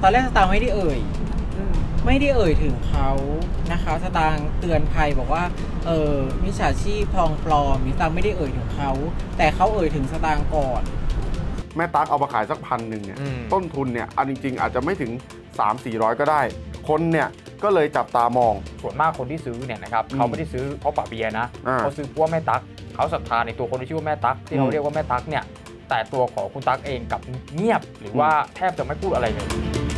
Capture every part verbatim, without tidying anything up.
ตอนแรกสตางค์ไม่ได้เอ่ยไม่ได้เอ่ยถึงเขานะคะสตางค์เตือนภัยบอกว่าเออมิจฉาชีพทองปลอมสตางค์ไม่ได้เอ่ยถึงเขาแต่เขาเอ่ยถึงสตางค์ก่อนแม่ตั๊กเอามาขายสักพันหนึ่งเนี่ยต้นทุนเนี่ยอันจริงๆอาจจะไม่ถึง สามถึงสี่ร้อย ก็ได้คนเนี่ยก็เลยจับตามองส่วนมากคนที่ซื้อเนี่ยนะครับเขาไม่ได้ซื้อเพราะป่าเบียนะเขาซื้อเพราะแม่ตั๊กเขาศรัทธาในตัวคนที่ชื่อว่าแม่ตั๊กที่เขาเรียกว่าแม่ตั๊กเนี่ยแต่ตัวของคุณตั๊กเองกับเงียบหรือว่าแทบจะไม่พูดอะไรเลย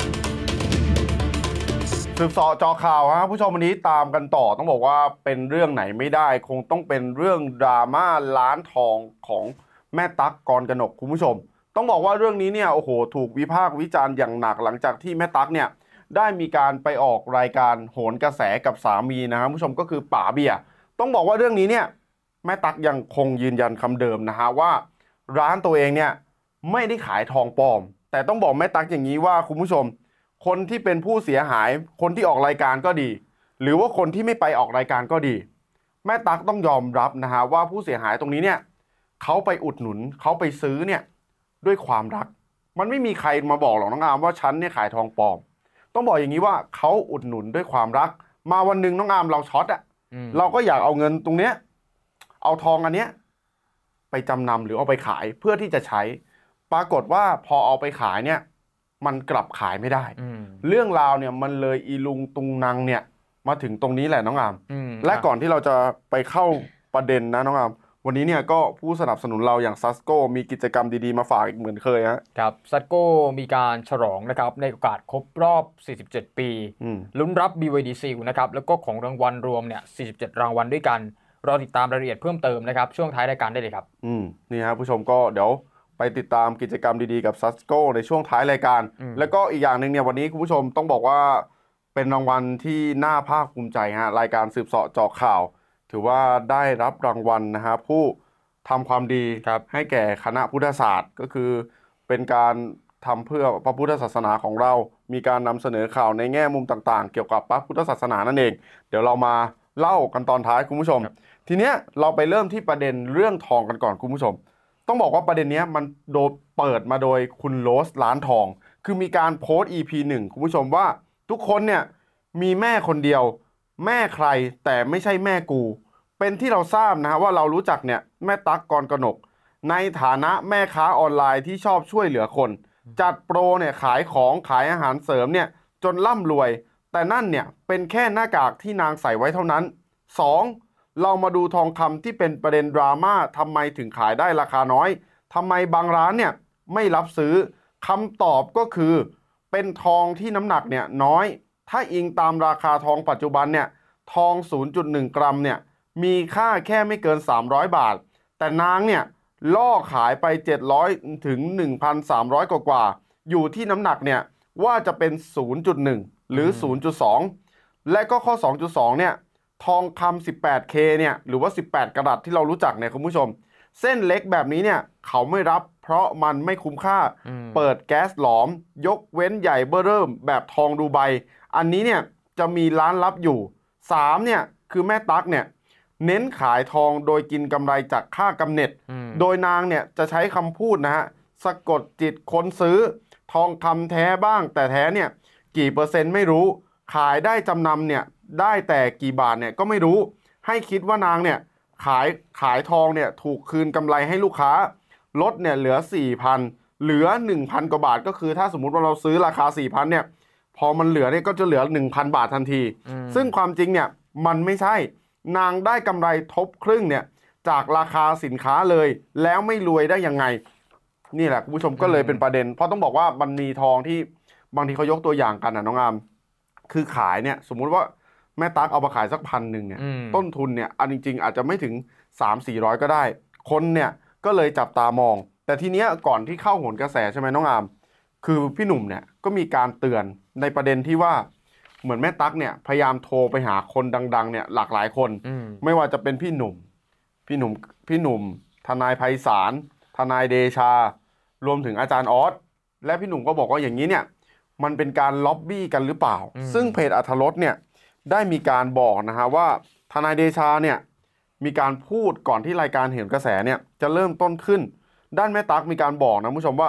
สืบเสาะจอข่าวฮะผู้ชมวันนี้ตามกันต่อต้องบอกว่าเป็นเรื่องไหนไม่ได้คงต้องเป็นเรื่องดราม่าล้านทองของแม่ตั๊กกรกนกคุณผู้ชมต้องบอกว่าเรื่องนี้เนี่ยโอ้โหถูกวิพากษ์วิจารณ์อย่างหนักหลังจากที่แม่ตั๊กเนี่ยได้มีการไปออกรายการโหนกระแสกับสามีนะครับผู้ชมก็คือป๋าเบียร์ต้องบอกว่าเรื่องนี้เนี่ยแม่ตั๊กยังคงยืนยันคำเดิมนะฮะว่าร้านตัวเองเนี่ยไม่ได้ขายทองปลอมแต่ต้องบอกแม่ตั๊กอย่างนี้ว่าคุณผู้ชมคนที่เป็นผู้เสียหายคนที่ออกรายการก็ดีหรือว่าคนที่ไม่ไปออกรายการก็ดีแม่ตั๊กต้องยอมรับนะฮะว่าผู้เสียหายตรงนี้เนี่ยเขาไปอุดหนุนเขาไปซื้อเนี่ยด้วยความรักมันไม่มีใครมาบอกหรอกน้องอามว่าฉันเนี่ยขายทองปลอมต้องบอกอย่างนี้ว่าเขาอุดหนุนด้วยความรักมาวันหนึ่งน้องอามเราช็อตอ่ะเราก็อยากเอาเงินตรงเนี้ยเอาทองอันเนี้ยไปจำนำหรือเอาไปขายเพื่อที่จะใช้ปรากฏว่าพอเอาไปขายเนี่ยมันกลับขายไม่ได้เรื่องราวเนี่ยมันเลยอีลุงตุงนังเนี่ยมาถึงตรงนี้แหละน้องอามและก่อนที่เราจะไปเข้าประเด็นนะน้องอามวันนี้เนี่ยก็ผู้สนับสนุนเราอย่างซัสโกมีกิจกรรมดีๆมาฝากอีกเหมือนเคยฮะครับซัสโกมีการฉลองนะครับในโอกาสครบรอบสี่สิบเจ็ดปีลุ้นรับ บี วาย ดี Seal นะครับแล้วก็ของรางวัลรวมเนี่ยสี่สิบเจ็ดรางวัลด้วยกันรอติดตามรายละเอียดเพิ่มเติมนะครับช่วงท้ายรายการได้เลยครับอืมนี่ฮะผู้ชมก็เดี๋ยวไปติดตามกิจกรรมดีๆกับซัสโกในช่วงท้ายรายการแล้วก็อีกอย่างหนึ่งเนี่ยวันนี้คุณผู้ชมต้องบอกว่าเป็นรางวัลที่น่าภาคภูมิใจฮะรายการสืบเสาะเจาะข่าวถือว่าได้รับรางวัลนะฮะผู้ทำความดีให้แก่คณะพุทธศาสตร์ก็คือเป็นการทำเพื่อพระพุทธศาสนาของเรามีการนำเสนอข่าวในแง่มุมต่างๆเกี่ยวกับพระพุทธศาสนานั่นเองเดี๋ยวเรามาเล่ากันตอนท้ายคุณผู้ชมทีเนี้ยเราไปเริ่มที่ประเด็นเรื่องทองกันก่อนคุณผู้ชมต้องบอกว่าประเด็นนี้มันโดนเปิดมาโดยคุณโรสร้านทองคือมีการโพสต์ อี พี หนึ่งคุณผู้ชมว่าทุกคนเนี่ยมีแม่คนเดียวแม่ใครแต่ไม่ใช่แม่กูเป็นที่เราทราบนะฮะว่าเรารู้จักเนี่ยแม่ตั๊กกรกนกในฐานะแม่ค้าออนไลน์ที่ชอบช่วยเหลือคนจัดโปรเนี่ยขายของขายอาหารเสริมเนี่ยจนร่ำรวยแต่นั่นเนี่ยเป็นแค่หน้ากากที่นางใส่ไว้เท่านั้นสองเรามาดูทองคำที่เป็นประเด็นดราม่าทำไมถึงขายได้ราคาน้อยทำไมบางร้านเนี่ยไม่รับซื้อคำตอบก็คือเป็นทองที่น้ำหนักเนี่ยน้อยถ้าอิงตามราคาทองปัจจุบันเนี่ยทอง ศูนย์จุดหนึ่ง กรัมเนี่ยมีค่าแค่ไม่เกินสามร้อยบาทแต่นางเนี่ยล่อขายไปเจ็ดร้อยถึง หนึ่งพันสามร้อย กว่ากว่าอยู่ที่น้ำหนักเนี่ยว่าจะเป็น ศูนย์จุดหนึ่ง หรือ ศูนย์จุดสอง และก็ข้อ สองจุดสอง เนี่ยทองคำ สิบแปดเค เนี่ยหรือว่าสิบแปดกะรัตที่เรารู้จักเนี่ยคุณผู้ชมเส้นเล็กแบบนี้เนี่ยเขาไม่รับเพราะมันไม่คุ้มค่าเปิดแก๊สหลอมยกเว้นใหญ่เบ้อเริ่มแบบทองดูไบอันนี้เนี่ยจะมีร้านรับอยู่สามเนี่ยคือแม่ตั๊กเนี่ยเน้นขายทองโดยกินกำไรจากค่ากำเนิดโดยนางเนี่ยจะใช้คำพูดนะฮะสะกดจิตคนซื้อทองคำแท้บ้างแต่แท้เนี่ยกี่เปอร์เซ็นต์ไม่รู้ขายได้จำนำเนี่ยได้แต่กี่บาทเนี่ยก็ไม่รู้ให้คิดว่านางเนี่ยขายขายทองเนี่ยถูกคืนกำไรให้ลูกค้าลดเนี่ยเหลือ สี่พัน เหลือ หนึ่งพัน กว่าบาทก็คือถ้าสมมุติว่าเราซื้อราคา สี่พัน เนี่ยพอมันเหลือเนี่ยก็จะเหลือ หนึ่งพัน บาททันทีซึ่งความจริงเนี่ยมันไม่ใช่นางได้กำไรทบครึ่งเนี่ยจากราคาสินค้าเลยแล้วไม่รวยได้ยังไงนี่แหละคุณผู้ชมก็เลยเป็นประเด็นเพราะต้องบอกว่ามันมีทองที่บางทีเขายกตัวอย่างกันนะน้องอามคือขายเนี่ยสมมุติว่าแม่ตั๊กเอามาขายสักพันหนึ่งเนี่ยต้นทุนเนี่ยอันจริงๆอาจจะไม่ถึง สามถึงสี่ร้อย ก็ได้คนเนี่ยก็เลยจับตามองแต่ทีเนี้ยก่อนที่เข้าโหนกระแสใช่ไหมน้องอามคือพี่หนุ่มเนี่ยก็มีการเตือนในประเด็นที่ว่าเหมือนแม่ตั๊กเนี่ยพยายามโทรไปหาคนดังๆเนี่ยหลากหลายคนไม่ว่าจะเป็นพี่หนุ่มพี่หนุ่มพี่หนุ่มทนายไพศาลทนายเดชารวมถึงอาจารย์ออสและพี่หนุ่มก็บอกว่าอย่างนี้เนี่ยมันเป็นการล็อบบี้กันหรือเปล่าซึ่งเพจอรรถรสเนี่ยได้มีการบอกนะฮะว่าทนายเดชาเนี่ยมีการพูดก่อนที่รายการโหนกระแสเนี่ยจะเริ่มต้นขึ้นด้านแม่ตั๊กมีการบอกนะผู้ชมว่า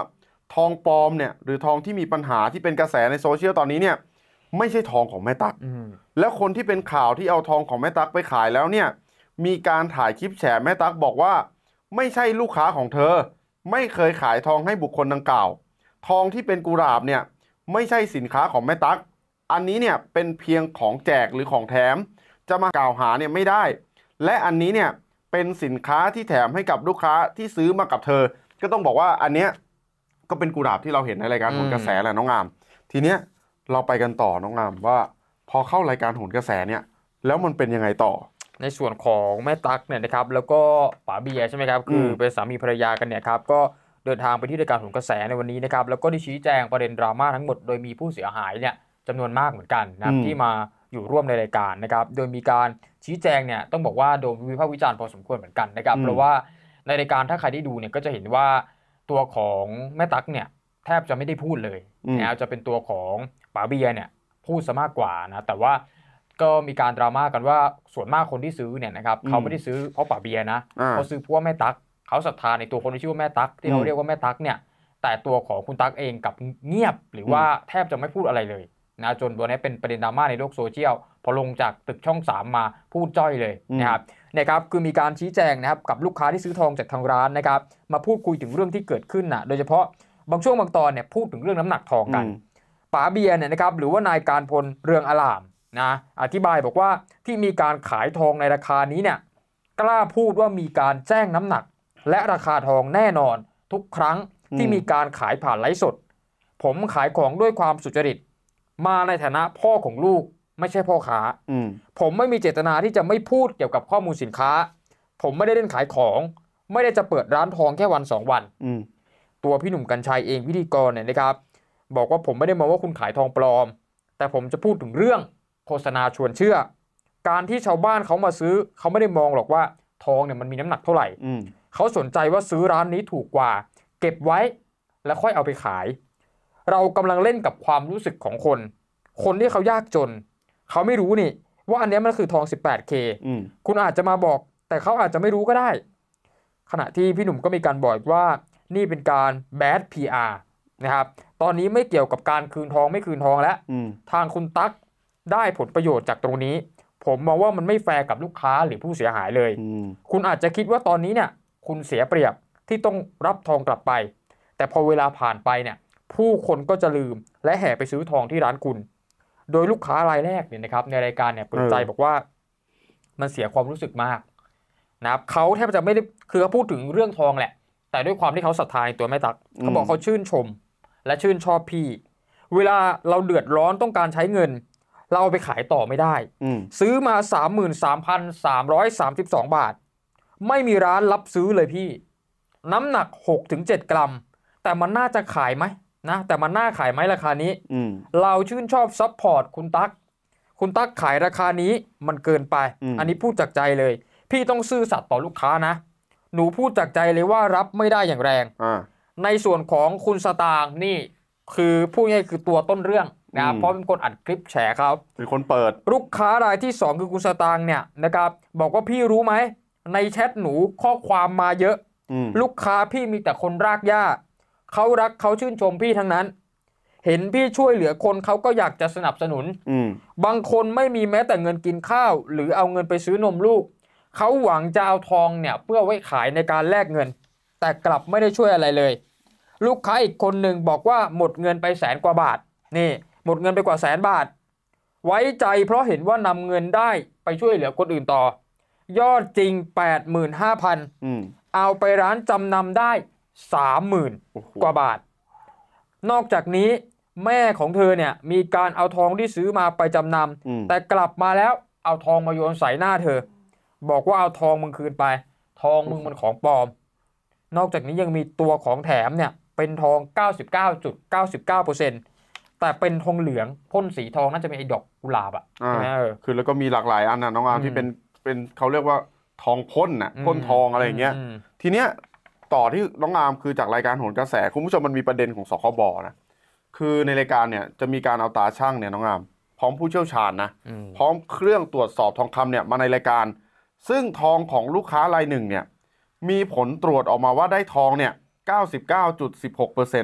ทองปลอมเนี่ยหรือทองที่มีปัญหาที่เป็นกระแสในโซเชียลตอนนี้เนี่ยไม่ใช่ทองของแม่ตั๊กแล้วคนที่เป็นข่าวที่เอาทองของแม่ตั๊กไปขายแล้วเนี่ยมีการถ่ายคลิปแฉแม่ตั๊กบอกว่าไม่ใช่ลูกค้าของเธอไม่เคยขายทองให้บุคคลดังกล่าวทองที่เป็นกุหลาบเนี่ยไม่ใช่สินค้าของแม่ตั๊กอันนี้เนี่ยเป็นเพียงของแจกหรือของแถมจะมากล่าวหาเนี่ยไม่ได้และอันนี้เนี่ยเป็นสินค้าที่แถมให้กับลูกค้าที่ซื้อมากับเธอก็ต้องบอกว่าอันเนี้ยก็เป็นกุหลาบที่เราเห็นในรายการโหนกระแสแหละน้องงามทีเนี้ยเราไปกันต่อน้องงามว่าพอเข้ารายการโหนกระแสเนี่ยแล้วมันเป็นยังไงต่อในส่วนของแม่ตั๊กเนี่ยนะครับแล้วก็ป๋าเบียร์ใช่ไหมครับคือเป็นสามีภรรยากันเนี่ยครับก็เดินทางไปที่รายการโหนกระแสในวันนี้นะครับแล้วก็ได้ชี้แจงประเด็นดราม่าทั้งหมดโดยมีผู้เสียหายเนี่ยจำนวนมากเหมือนกันนะที่มาอยู่ร่วมในรายการนะครับโดยมีการชี้แจงเนี่ยต้องบอกว่าโดนวิพากษ์วิจารณ์พอสมควรเหมือนกันนะครับเพราะว่าในรายการถ้าใครได้ดูเนี่ยก็จะเห็นว่าตัวของแม่ตั๊กเนี่ยแทบจะไม่ได้พูดเลยนะจะเป็นตัวของป๋าเบียร์เนี่ยพูดซะมากกว่านะแต่ว่าก็มีการดราม่ากันว่าส่วนมากคนที่ซื้อเนี่ยนะครับเขาไม่ได้ซื้อเพราะป๋าเบียร์นะเขาซื้อเพราะว่าแม่ตั๊กเขาศรัทธาในตัวคนที่ชื่อว่าแม่ตั๊กที่เขาเรียกว่าแม่ตั๊กเนี่ยแต่ตัวของคุณตั๊กเองกับเงียบหรือว่าแทบจะไม่พูดอะไรเลยนะจนตัวนี้เป็นประเด็นดราม่าในโลกโซเชียลพอลงจากตึกช่องสามมาพูดจ้อยเลยนะครับนะครับคือมีการชี้แจงนะครับกับลูกค้าที่ซื้อทองจากทางร้านนะครับมาพูดคุยถึงเรื่องที่เกิดขึ้นนะโดยเฉพาะบางช่วงบางตอนเนี่ยพูดถึงเรื่องน้ำหนักทองกันป๋าเบียร์เนี่ยนะครับหรือว่านายการพลเรืองอลามนะอธิบายบอกว่าที่มีการขายทองในราคานี้เนี่ยกล้าพูดว่ามีการแจ้งน้ำหนักและราคาทองแน่นอนทุกครั้งที่มีการขายผ่านไลฟ์สดผมขายของด้วยความสุจริตมาในฐานะพ่อของลูกไม่ใช่พ่อค้าผมไม่มีเจตนาที่จะไม่พูดเกี่ยวกับข้อมูลสินค้าผมไม่ได้เล่นขายของไม่ได้จะเปิดร้านทองแค่วันสองวันตัวพี่หนุ่มกรรชัยเองพิธีกรเนี่ยนะครับบอกว่าผมไม่ได้มองว่าคุณขายทองปลอมแต่ผมจะพูดถึงเรื่องโฆษณาชวนเชื่อการที่ชาวบ้านเขามาซื้อเขาไม่ได้มองหรอกว่าทองเนี่ยมันมีน้ำหนักเท่าไหร่เขาสนใจว่าซื้อร้านนี้ถูกกว่าเก็บไว้แล้วค่อยเอาไปขายเรากำลังเล่นกับความรู้สึกของคนคนที่เขายากจนเขาไม่รู้นี่ว่าอันนี้มันคือทอง สิบแปดเค คุณอาจจะมาบอกแต่เขาอาจจะไม่รู้ก็ได้ขณะที่พี่หนุ่มก็มีการบอกว่านี่เป็นการ bad พี อาร์ นะครับตอนนี้ไม่เกี่ยวกับการคืนทองไม่คืนทองแล้วทางคุณตั๊กได้ผลประโยชน์จากตรงนี้ผมมองว่ามันไม่แฟร์กับลูกค้าหรือผู้เสียหายเลยคุณอาจจะคิดว่าตอนนี้เนี่ยคุณเสียเปรียบที่ต้องรับทองกลับไปแต่พอเวลาผ่านไปเนี่ยผู้คนก็จะลืมและแห่ไปซื้อทองที่ร้านคุณโดยลูกค้ารายแรกเนี่ยนะครับในรายการเนี่ยเปิดใจบอกว่ามันเสียความรู้สึกมากนะครับเขาแทบจะไม่ได้คือเขาพูดถึงเรื่องทองแหละแต่ด้วยความที่เขาศรัทธาในตัวแม่ตั๊กเขาบอกเขาชื่นชมและชื่นชอบพี่เวลาเราเดือดร้อนต้องการใช้เงินเราเอาไปขายต่อไม่ได้ซื้อมา สามหมื่นสามพันสามร้อยสามสิบสอง บาทไม่มีร้านรับซื้อเลยพี่น้ำหนัก หกถึงเจ็ด กรัมแต่มันน่าจะขายไหมนะแต่มันน่าขายไหมราคานี้เราชื่นชอบซัพพอร์ตคุณตั๊กคุณตั๊กขายราคานี้มันเกินไป อ, อันนี้พูดจากใจเลยพี่ต้องซื่อสัตย์ต่อลูกค้านะหนูพูดจากใจเลยว่ารับไม่ได้อย่างแรงในส่วนของคุณสตางค์นี่คือพูดง่ายคือตัวต้นเรื่องนะเพราะเป็นคนอัดคลิปแฉเขาเป็นคนเปิดลูกค้ารายที่สองคือคุณสตางค์เนี่ยนะครับบอกว่าพี่รู้ไหมในแชทหนูข้อความมาเยอะลูกค้าพี่มีแต่คนรากหญ้าเขารักเขาชื่นชมพี่ทั้งนั้นเห็นพี่ช่วยเหลือคนเขาก็อยากจะสนับสนุนบางคนไม่มีแม้แต่เงินกินข้าวหรือเอาเงินไปซื้อนมลูกเขาหวังจะเอาทองเนี่ยเพื่อไว้ขายในการแลกเงินแต่กลับไม่ได้ช่วยอะไรเลยลูกค้าอีกคนหนึ่งบอกว่าหมดเงินไปแสนกว่าบาทนี่หมดเงินไปกว่าแสนบาทไว้ใจเพราะเห็นว่านำเงินได้ไปช่วยเหลือคนอื่นต่อยอดจริง แปดหมื่นห้าพัน เอาไปร้านจำนำได้ สามหมื่น กว่าบาทนอกจากนี้แม่ของเธอเนี่ยมีการเอาทองที่ซื้อมาไปจำนำแต่กลับมาแล้วเอาทองมาโยนใส่หน้าเธอบอกว่าเอาทองมึงคืนไปทองมึงมันของปลอมนอกจากนี้ยังมีตัวของแถมเนี่ยเป็นทอง เก้าสิบเก้าจุดเก้าสิบเก้าเปอร์เซ็นต์ แต่เป็นทองเหลืองพ่นสีทองน่าจะเป็นไอ้ดอกกุหลาบอ่ะใช่ไหมเออคือแล้วก็มีหลากหลายอันนะน้องอาร์มที่เป็นเป็นเขาเรียกว่าทองพ่นน่ะพ่นทองอะไรอย่างเงี้ยทีเนี้ยต่อที่น้องอาร์มคือจากรายการโหนกระแสคุณผู้ชมมันมีประเด็นของสคบนะคือในรายการเนี่ยจะมีการเอาตาช่างเนี่ยน้องอาร์มพร้อมผู้เชี่ยวชาญนะพร้อมเครื่องตรวจสอบทองคำเนี่ยมาในรายการซึ่งทองของลูกค้ารายหนึ่งเนี่ยมีผลตรวจออกมาว่าได้ทองเนี่ย เก้าสิบเก้าจุดหนึ่งหกเปอร์เซ็นต์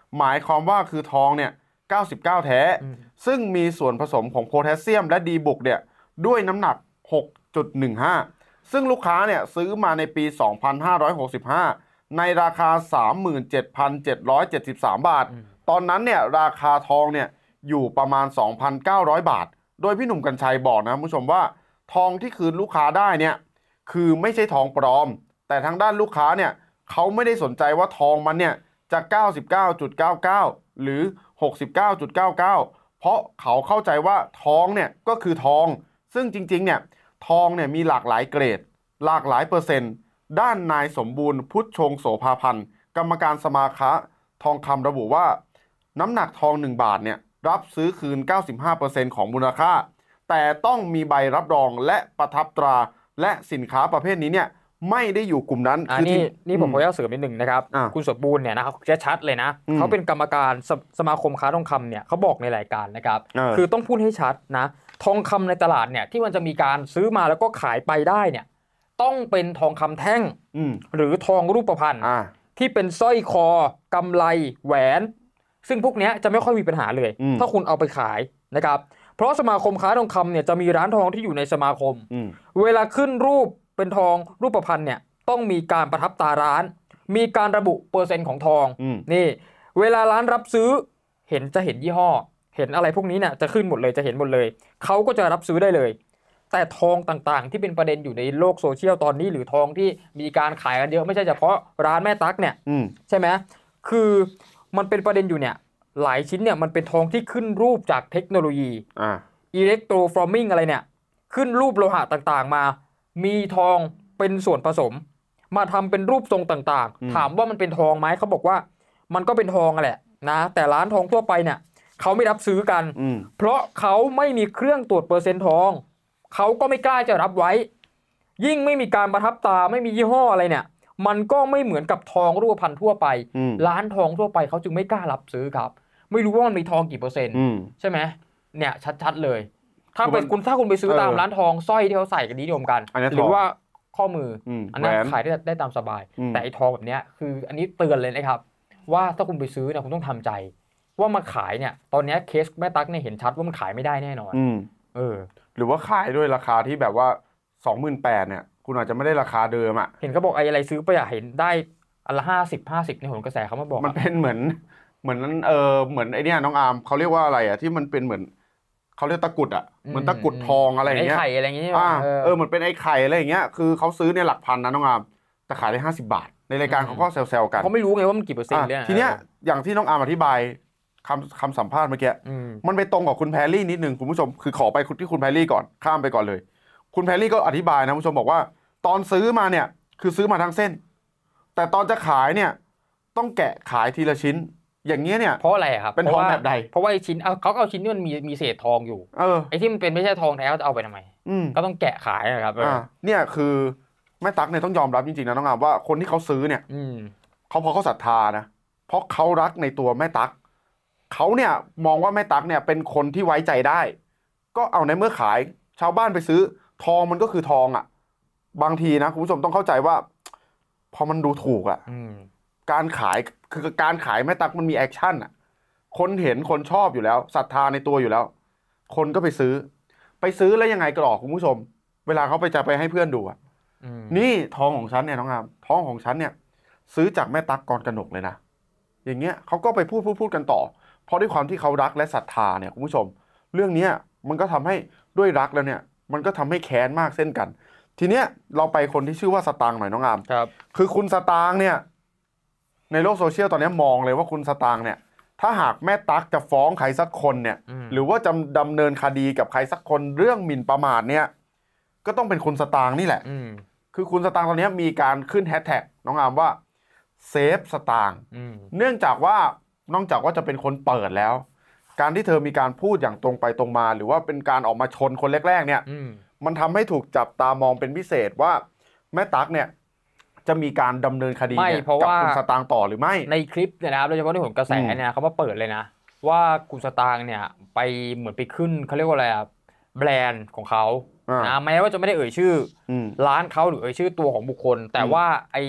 หมายความว่าคือทองเนี่ยเก้าสิบเก้าแท้ซึ่งมีส่วนผสมของโพแทสเซียมและดีบุกเนี่ยด้วยน้ำหนัก หกจุดหนึ่งห้า ซึ่งลูกค้าเนี่ยซื้อมาในปี สองพันห้าร้อยหกสิบห้า ในราคา สามหมื่นเจ็ดพันเจ็ดร้อยเจ็ดสิบสาม บาทตอนนั้นเนี่ยราคาทองเนี่ยอยู่ประมาณ สองพันเก้าร้อย บาทโดยพี่หนุ่มกรรชัยบอกนะผู้ชมว่าทองที่คืนลูกค้าได้เนี่ยคือไม่ใช่ทองปลอมแต่ทางด้านลูกค้าเนี่ยเขาไม่ได้สนใจว่าทองมันเนี่ยจะ เก้าสิบเก้าจุดเก้าเก้า หรือ หกสิบเก้าจุดเก้าเก้า เพราะเขาเข้าใจว่าทองเนี่ยก็คือทองซึ่งจริงๆเนี่ยทองเนี่ยมีหลากหลายเกรดหลากหลายเปอร์เซ็นต์ด้านนายสมบูรณ์พุทธชงโสภาพันธ์กรรมการสมาคมทองคำระบุว่าน้ำหนักทองหนึ่งบาทเนี่ยรับซื้อคืน เก้าสิบห้าเปอร์เซ็นต์ ของมูลค่าแต่ต้องมีใบรับรองและประทับตราและสินค้าประเภทนี้เนี่ยไม่ได้อยู่กลุ่มนั้นคือนี่นี่ผมขออนุญาตเสริมนิดหนึ่งนะครับคุณสมบูรณ์เนี่ยนะครับชัดเลยนะเขาเป็นกรรมการส, สมาคมค้าทองคำเนี่ยเขาบอกในรายการนะครับคือต้องพูดให้ชัดนะทองคำในตลาดเนี่ยที่มันจะมีการซื้อมาแล้วก็ขายไปได้เนี่ยต้องเป็นทองคำแท่งหรือทองรูปพรรณที่เป็นสร้อยคอกำไลแหวนซึ่งพวกนี้จะไม่ค่อยมีปัญหาเลยถ้าคุณเอาไปขายนะครับเพราะสมาคมค้าทองคำเนี่ยจะมีร้านทองที่อยู่ในสมาคมเวลาขึ้นรูปเป็นทองรูปพรรณเนี่ยต้องมีการประทับตาร้านมีการระบุเปอร์เซ็นต์ของทองนี่เวลาร้านรับซื้อเห็นจะเห็นยี่ห้อเห็นอะไรพวกนี้เนี่ยจะขึ้นหมดเลยจะเห็นหมดเลยเขาก็จะรับซื้อได้เลยแต่ทองต่างๆที่เป็นประเด็นอยู่ในโลกโซเชียลตอนนี้หรือทองที่มีการขายกันเยอะไม่ใช่เฉพาะร้านแม่ตั๊กเนี่ยใช่ไหมคือมันเป็นประเด็นอยู่เนี่ยหลายชิ้นเนี่ยมันเป็นทองที่ขึ้นรูปจากเทคโนโลยีอิเล็กโทรฟอร์มิงอะไรเนี่ยขึ้นรูปโลหะต่างๆมามีทองเป็นส่วนผสมมาทำเป็นรูปทรงต่างๆถามว่ามันเป็นทองไหมเขาบอกว่ามันก็เป็นทองแหละนะแต่ร้านทองทั่วไปเนี่ยเขาไม่รับซื้อกันเพราะเขาไม่มีเครื่องตรวจเปอร์เซ็นต์ทองเขาก็ไม่กล้าจะรับไว้ยิ่งไม่มีการประทับตาไม่มียี่ห้ออะไรเนี่ยมันก็ไม่เหมือนกับทองรูปพรรณทั่วไปร้านทองทั่วไปเขาจึงไม่กล้ารับซื้อครับไม่รู้ว่ามันมีทองกี่เปอร์เซ็นต์ใช่ไหมเนี่ยชัดๆเลยถ้าเป็นคุณถ้าคุณไปซื้อตามร้านทองสร้อยที่เขาใส่กันนิยมกันหรือว่าข้อมืออันนั้นขายได้ได้ตามสบายแต่ไอ้ทองแบบนี้คืออันนี้เตือนเลยนะครับว่าถ้าคุณไปซื้อเนี่ยคุณต้องทำใจว่ามาขายเนี่ยตอนนี้เคสแม่ตั๊กเนี่ยเห็นชัดว่ามันขายไม่ได้แน่นอนเออหรือว่าขายด้วยราคาที่แบบว่า สองหมื่นแปดพัน เนี่ยคุณอาจจะไม่ได้ราคาเดิมอ่ะเห็นเขาบอกไอ้อะไรซื้อไปอยากเห็นได้อันละห้าสิบ ห้าสิบในผลกระแสเขามาบอกมันเป็นเหมือนเหมือนเออเหมือนไอ้นี่น้องอาร์มเขาเรียกว่าอะไรอ่ะที่มันเป็นเหมือนเขาเรียกตะกุดอ่ะเหมือนตะกุดทองอะไรอย่างเงี้ยไอ้ไข่อะไรอย่างเงี้ยเออเหมือนเป็นไอ้ไข่อะไรอย่างเงี้ยคือเขาซื้อเนี่ยหลักพันนะน้องอาร์มแต่ขายได้ห้าสิบบาทในรายการเขาก็แซวๆกันเขาไม่รู้ไงว่ามันกี่เปอร์เซ็นต์เนี่ยทีเนี้ยอย่างที่น้องอาร์มอธิบายคำคำสัมภาษณ์เมื่อกี้มันไปตรงกับคุณแพรรี่นิดนึงคุณผู้ชมคือขอไปที่คุณแพรรี่ก่อนข้ามไปก่อนเลยคุณแพรรี่ก็อธิบายนะคุณผู้ชมบอกว่าตอนซื้อมาเนี่ยคือซื้อมาทั้งเส้นแต่ตอนจะขายเนี่ยต้องแกะขายทีละชิ้นอย่างเงี้ยเนี่ยเพราะอะไรครับเป็นทองแบบใดเพราะว่าไอ้ชิ้นเอาเขาเอาชิ้นที่มันมีมีเศษทองอยู่เออไอ้ที่มันเป็นไม่ใช่ทองแท้เขาจะเอาไปทำไมก็ต้องแกะขายนะครับอ่าเนี่ยคือแม่ตั๊กเนี่ยต้องยอมรับจริงๆนะน้องอามว่าคนที่เขาซื้อเนี่ยเขาพอเขาศรัทธานะเพราะเขารักในตัวแม่ตั๊กเขาเนี่ยมองว่าแม่ตั๊กเนี่ยเป็นคนที่ไว้ใจได้ก็เอาในเมื่อขายชาวบ้านไปซื้อทองมันก็คือทองอ่ะบางทีนะคุณผู้ชมต้องเข้าใจว่าพอมันดูถูกอ่ะการขายคือการขายแม่ตั๊กมันมีแอคชั่นอ่ะคนเห็นคนชอบอยู่แล้วศรัทธาในตัวอยู่แล้วคนก็ไปซื้อไปซื้อแล้วยังไงก็หรอกคุณผู้ชมเวลาเขาไปจะไปให้เพื่อนดูอ่ะนี่ทองของฉันเนี่ยน้องอามทองของฉันเนี่ยซื้อจากแม่ตั๊กกรกนกเลยนะอย่างเงี้ยเขาก็ไปพูดพูดพูดกันต่อเพราะด้วยความที่เขารักและศรัทธาเนี่ยคุณผู้ชมเรื่องนี้มันก็ทำให้ด้วยรักแล้วเนี่ยมันก็ทำให้แค้นมากเช่นกันทีเนี้ยเราไปคนที่ชื่อว่าสตางค์หน่อยน้องอามครับคือคุณสตางค์เนี่ยในโลกโซเชียลตอนนี้มองเลยว่าคุณสตางค์เนี่ยถ้าหากแม่ตั๊กจะฟ้องใครสักคนเนี่ยหรือว่าจะดำเนินคดีกับใครสักคนเรื่องหมิ่นประมาทเนี่ยก็ต้องเป็นคุณสตางค์นี่แหละคือคุณสตางค์ตอนนี้มีการขึ้นแฮชแท็กน้องอามว่าเซฟสตางค์เนื่องจากว่านอกจากว่าจะเป็นคนเปิดแล้วการที่เธอมีการพูดอย่างตรงไปตรงมาหรือว่าเป็นการออกมาชนคนแรกๆเนี่ยมันทำให้ถูกจับตามองเป็นพิเศษว่าแม่ตั๊กเนี่ยจะมีการดำเนินคดีกับคุณสตางค์ต่อหรือไม่ในคลิปเนี่ยนะครับโดยเฉพาะในผลกระแสเนี่ยเขามาเปิดเลยนะว่าคุณสตางค์เนี่ยไปเหมือนไปขึ้นเขาเรียกว่าอะไรอะแบรนด์ของเขานะแม้ว่าจะไม่ได้เอ่ยชื่อร้านเขาหรือเอ่ยชื่อตัวของบุคคลแต่ว่าไอ้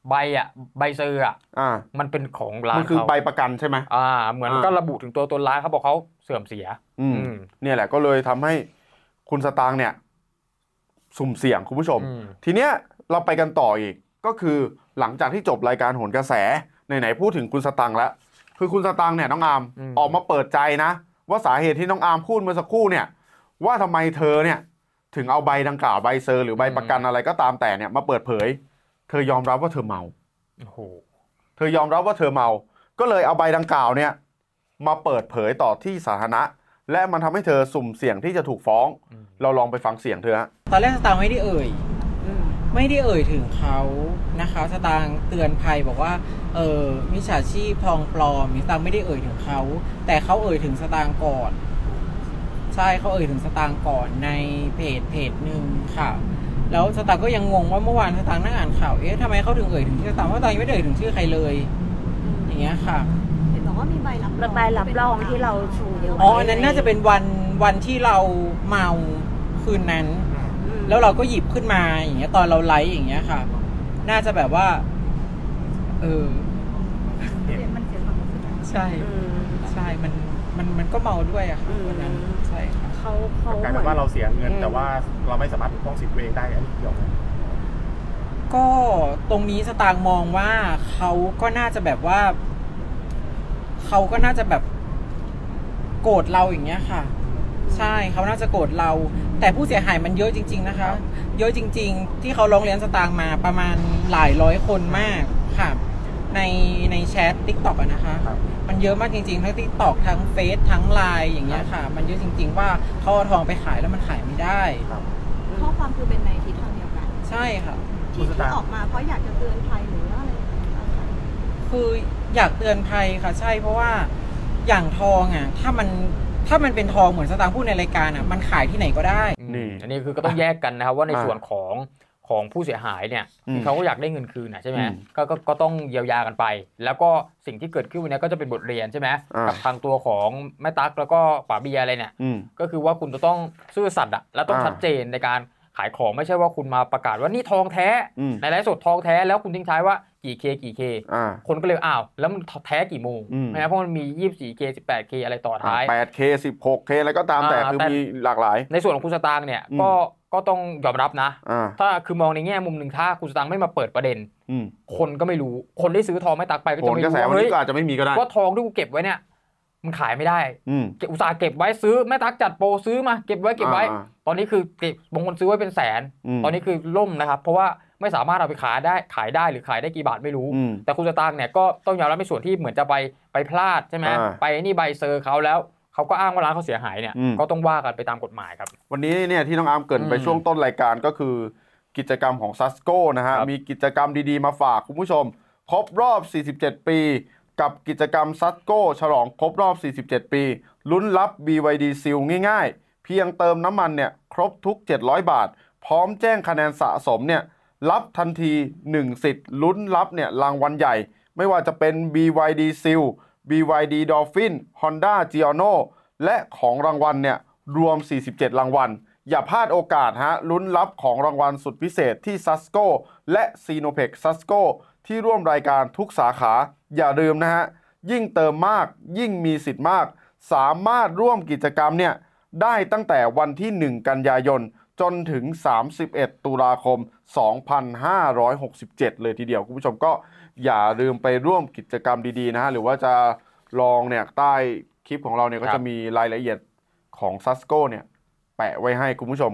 ใบอ่ะใบเซอร์อ่ะมันเป็นของร้านเขามันคือใบประกันใช่ไหมอ่าเหมือนก็ระบุถึงตัวตนร้านเขาบอกเขาเสื่อมเสียอืมเนี่ยแหละก็เลยทำให้คุณสตางค์เนี่ยสุ่มเสี่ยงคุณผู้ชมทีเนี้ยเราไปกันต่ออีกก็คือหลังจากที่จบรายการโหนกระแสไหนๆพูดถึงคุณสตางค์แล้วคือคุณสตางค์เนี่ยน้องอาร์มออกมาเปิดใจนะว่าสาเหตุที่น้องอาร์มพูดเมื่อสักครู่เนี่ยว่าทำไมเธอเนี่ยถึงเอาใบดังกล่าวใบเซอร์หรือใบประกันอะไรก็ตามแต่เนี่ยมาเปิดเผยเธอยอมรับว่าเธอเมาโอ้โหเธอยอมรับว่าเธอเมาก็เลยเอาใบดังกล่าวเนี่ยมาเปิดเผยต่อที่สาธารณะและมันทำให้เธอสุ่มเสี่ยงที่จะถูกฟ้องเราลองไปฟังเสียงเธอฮะตอนแรกสตางค์ไม่ได้เอ่ยไม่ได้เอ่ยถึงเขานะคะสตางค์เตือนภัยบอกว่าเออมิจฉาชีพทองปลอมสตางค์ไม่ได้เอ่ยถึงเขาแต่เขาเอ่ยถึงสตางค์ก่อนใช่เขาเอ่ยถึงสตางค์ก่อนในเพจเพจหนึ่งค่ะแล้วสตางค์ก็ยังงงว่าเมื่อวานสตางค์นั่งอ่านข่าวเอ๊ะทำไมเขาถึงเอ่ยถึงชื่อสตางค์เพราะสตางค์ไม่ได้เอ่ยถึงชื่อใครเลยอย่างเงี้ยค่ะเห็นบอกว่ามีใบรับรองใบรับรองที่เราชูอ๋ออันนั้นน่าจะเป็นวันวันที่เราเมาคืนนั้นแล้วเราก็หยิบขึ้นมาอย่างเงี้ยตอนเราไลฟ์อย่างเงี้ยค่ะน่าจะแบบว่าเออมันเสียความรู้สึกใช่ใช่มันมันมันก็เมาด้วยอะค่ะวันนั้นใช่ค่ะเขาเขากลายเป็นว่าเราเสียเงินแต่ว่าเราไม่สามารถปกป้องสิทธิ์ตัวเองได้อันนี้เกี่ยวไหมก็ตรงนี้สตางค์มองว่าเขาก็น่าจะแบบว่าเขาก็น่าจะแบบโกรธเราอย่างเงี้ยค่ะใช่เขาน่าจะโกรธเราแต่ผู้เสียหายมันเยอะจริงๆนะคะเยอะจริงๆที่เขาร้องเรียนสตางค์มาประมาณหลายร้อยคนมากค่ะในในแชท TikTok อะนะคะมันเยอะมากจริงๆทั้ง TikTok ทั้งเฟซทั้งไลน์อย่างเงี้ยค่ะมันเยอะจริงๆว่าเขาเอาทองไปขายแล้วมันขายไม่ได้ข้อความคือเป็นในทิศทางเดียวกันใช่ค่ะที่ออกมาเพราะอยากจะเตือนภัยหรือว่าอะไรคืออยากเตือนภัยค่ะใช่เพราะว่าอย่างทองอ่ะถ้ามันถ้ามันเป็นทองเหมือนสตางค์พูดในรายการอ่ะมันขายที่ไหนก็ได้นี่อันนี้คือก็ต้องแยกกันนะครับว่าในส่วนของของผู้เสียหายเนี่ยที่เขาก็อยากได้เงินคืนนะใช่ไหมก็ก็ต้องเยียวยากันไป แล้วก็สิ่งที่เกิดขึ้นวันนี้ก็จะเป็นบทเรียนใช่ไหมกับทางตัวของแม่ตั๊กแล้วก็ป๋าเบียร์อะไรเนี่ยก็คือว่าคุณจะต้องซื่อสัตย์อ่ะและต้องชัดเจนในการขายของไม่ใช่ว่าคุณมาประกาศว่านี่ทองแท้ในไลฟ์สดทองแท้แล้วคุณทิ้งท้ายว่ากี่เคกี่เคคนก็เลยอ้าวแล้วมันแท้กี่โมงนะเพราะมันมี ยี่สิบสี่เค สิบแปดเค อะไรต่อท้ายแปดเค สิบหกเค อะไรก็ตามแต่คือมีหลากหลายในส่วนของคุณสตางค์เนี่ยก็ก็ต้องยอมรับนะถ้าคือมองในแง่มุมหนึ่งถ้าคุณสตางค์ไม่มาเปิดประเด็นคนก็ไม่รู้คนที่ซื้อทองไม่ตักไปก็จะไม่รู้ว่าเฮ้ยอาจจะไม่มีก็ได้ว่าทองที่กูเก็บไว้เนี่ยมันขายไม่ได้อุตส่าห์เก็บไว้ซื้อแม่ตั๊กจัดโปรซื้อมาเก็บไว้เก็บไว้ตอนนี้คือเก็บบางคนซื้อไว้เป็นแสนตอนนี้คือล่มนะครับเพราะว่าไม่สามารถเอาไปขายได้ขายได้หรือขายได้กี่บาทไม่รู้แต่คุณสตางค์เนี่ยก็ต้องยอมรับในส่วนที่เหมือนจะไปไปพลาดใช่ไหมไปนี่ใบเซอร์เขาแล้วเขาก็อ้างว่าร้านเขาเสียหายเนี่ยก็ต้องว่ากันไปตามกฎหมายครับวันนี้เนี่ยที่น้องอาร์มเกริ่นไปช่วงต้นรายการก็คือกิจกรรมของซัสโก้นะฮะมีกิจกรรมดีๆมาฝากคุณผู้ชมครบรอบสี่สิบเจ็ดปีกับกิจกรรมซัสโก้ฉลองครบรอบสี่สิบเจ็ดปีลุ้นรับ บี วาย ดี Seal ง่ายๆเพียงเติมน้ำมันเนี่ยครบทุกเจ็ดร้อยบาทพร้อมแจ้งคะแนนสะสมเนี่ยรับทันทีหนึ่งสิทธิ์ลุ้นรับเนี่ยรางวัลใหญ่ไม่ว่าจะเป็น บี วาย ดี Seal บี วาย ดี Dolphin Honda Giorno และของรางวัลเนี่ยรวมสี่สิบเจ็ดรางวัลอย่าพลาดโอกาสฮะลุ้นรับของรางวัลสุดพิเศษที่ Sasco และ Sinopec Sasco ที่ร่วมรายการทุกสาขาอย่าลืมนะฮะยิ่งเติมมากยิ่งมีสิทธิ์มากสามารถร่วมกิจกรรมเนี่ยได้ตั้งแต่วันที่หนึ่งกันยายนจนถึงสามสิบเอ็ดตุลาคมสองพันห้าร้อยหกสิบเจ็ดเลยทีเดียวคุณผู้ชมก็อย่าลืมไปร่วมกิจกรรมดีๆนะฮะหรือว่าจะลองเนี่ยใต้คลิปของเราเนี่ยก็จะมีรายละเอียดของ Sasco เนี่ยแปะไว้ให้คุณผู้ชม